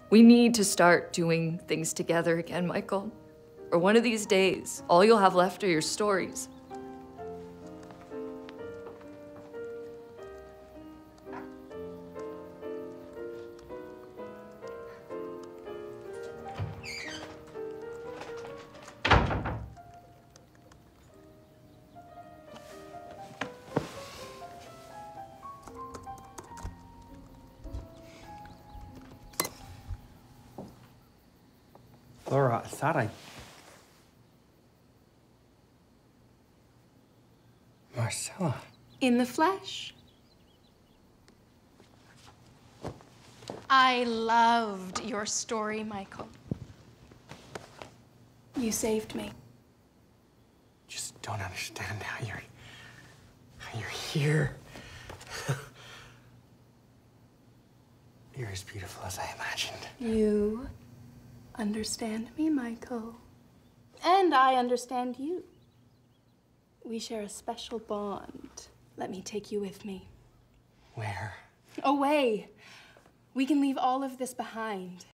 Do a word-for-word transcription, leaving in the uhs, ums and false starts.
We need to start doing things together again, Michael. Or one of these days, all you'll have left are your stories. Laura, I thought I... Marcella. In the flesh. I loved your story, Michael. You saved me. Just don't understand how you're... how you're here. You're as beautiful as I imagined. You understand me, Michael. And I understand you. We share a special bond. Let me take you with me. Where? Away. We can leave all of this behind.